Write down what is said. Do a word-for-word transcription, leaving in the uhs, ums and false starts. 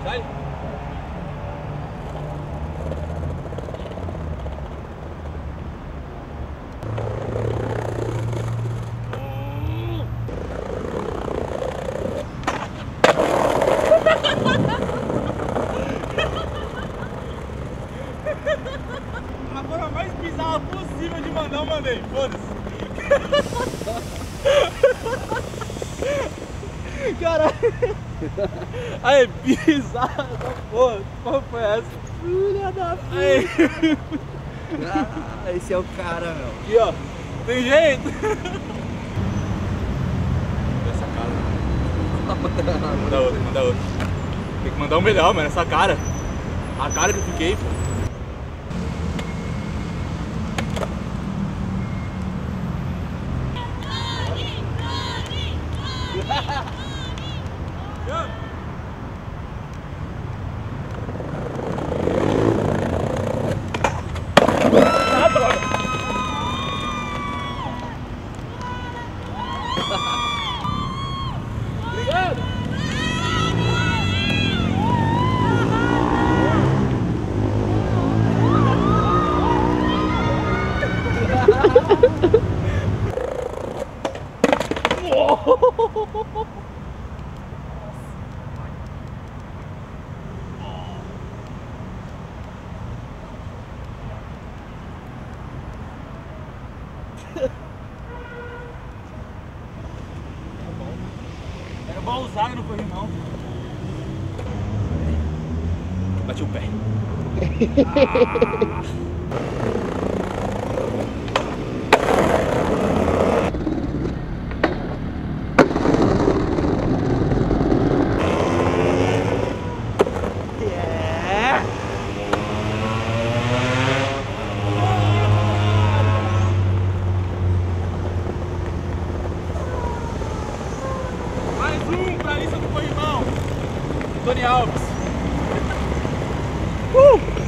Sai. A forma mais bizarra possível de mandar, eu mandei. Foda-se. Caralho. Aí, bizarra da porra. Qual foi essa? Filha da puta. Aí. Ah, esse é o cara, meu. Aqui, ó. Tem jeito. Essa cara. Manda outra, manda outra. Tem que mandar o melhor, mano. Essa cara. A cara que eu fiquei, pô. Obrigado! Era bom usar, não foi não. Bati o pé. Ah. Mais um pra lista do corrimão. Tony Alves. Uh!